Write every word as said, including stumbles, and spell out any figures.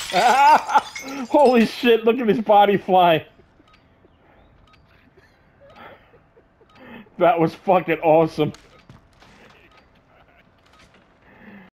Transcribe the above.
Holy shit, look at his body fly. That was fucking awesome.